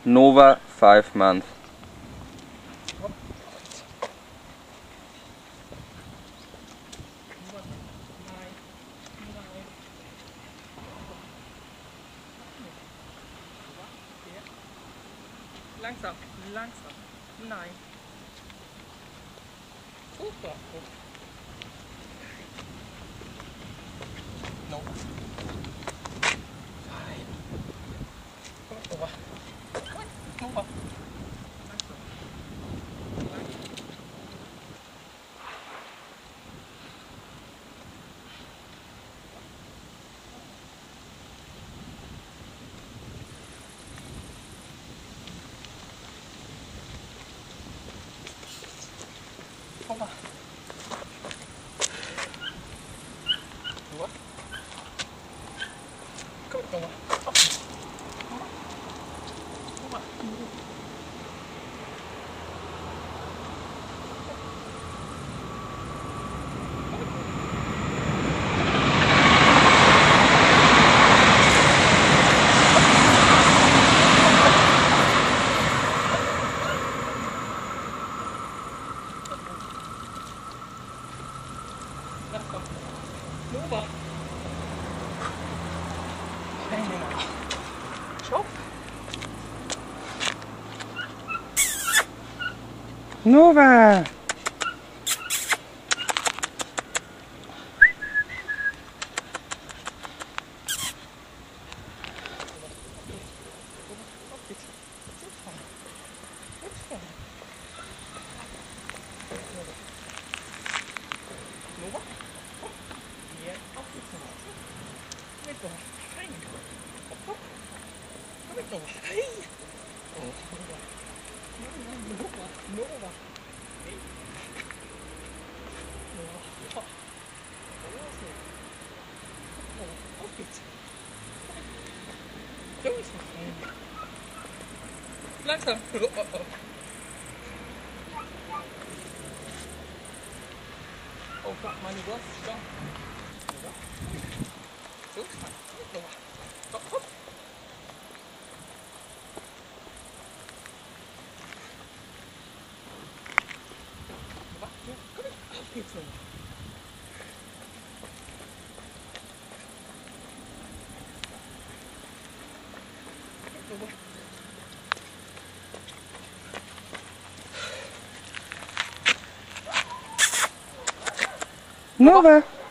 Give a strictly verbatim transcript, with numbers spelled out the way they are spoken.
Nova five months. Langsam, langsam. Nein. Super. No. Nein. Komm rüber. Komm rüber. Langsam. Langsam. Komm mal. Rüber. Komm, komm mal. Komm mal. Komm mal. Langsam. Nova. Stopp. Nova! Nova? Ja, auf geht's noch. Mit Nova. Rein. Hopp. Komm mit Nova. Hey. Oh, Nova. Nova. Nova. Hey. Nova. Nova. Auf geht's. Los. Langsam. Oh, oh, oh. Oh, fuck, meine Gott, stopp. So, Nova. Stopp, hopp. Nova, ja, komm mit. Auf geht's, Nova. Nova. Nova!